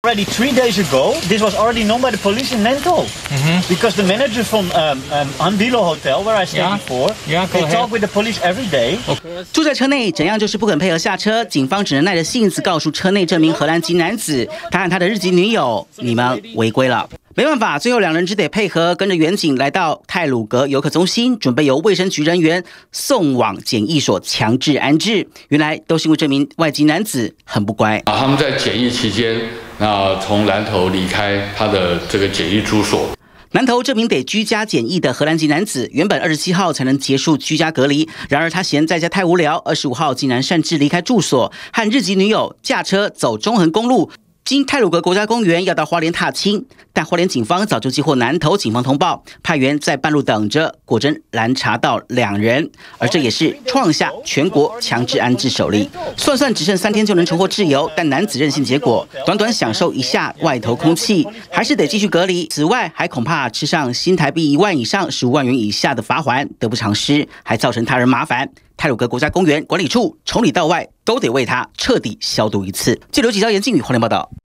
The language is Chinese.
Already 3 days ago, this was already known by the police in Nantou. Because the manager from Andilo Hotel, where I stayed before, they talk with the police every day. 住在车内，怎样就是不肯配合下车，警方只能耐着性子告诉车内这名荷兰籍男子，他和他的日籍女友，你们违规了。没办法，最后两人只得配合，跟着远警来到太鲁阁游客中心，准备由卫生局人员送往检疫所强制安置。原来都是因为这名外籍男子很不乖。 他们在检疫期间，从南投离开他的这个检疫住所。 南投这名得居家检疫的荷兰籍男子，原本27号才能结束居家隔离，然而他嫌在家太无聊，25号竟然擅自离开住所，和日籍女友驾车走中横公路。经太鲁阁国家公园要到花莲踏青，但花莲警方早就接获南投警方通报，派员在半路等着，果真拦查到2人，而这也是创下全国强制安置首例。算只剩3天就能重获自由，但男子任性结果，短短享受一下外头空气，还是得继续隔离。此外，还恐怕吃上新台币1万以上15万元以下的罚锾，得不偿失，还造成他人麻烦。太鲁阁国家公园管理处从里到外都得为他彻底消毒一次。记者刘启昭、严靖宇花莲报道。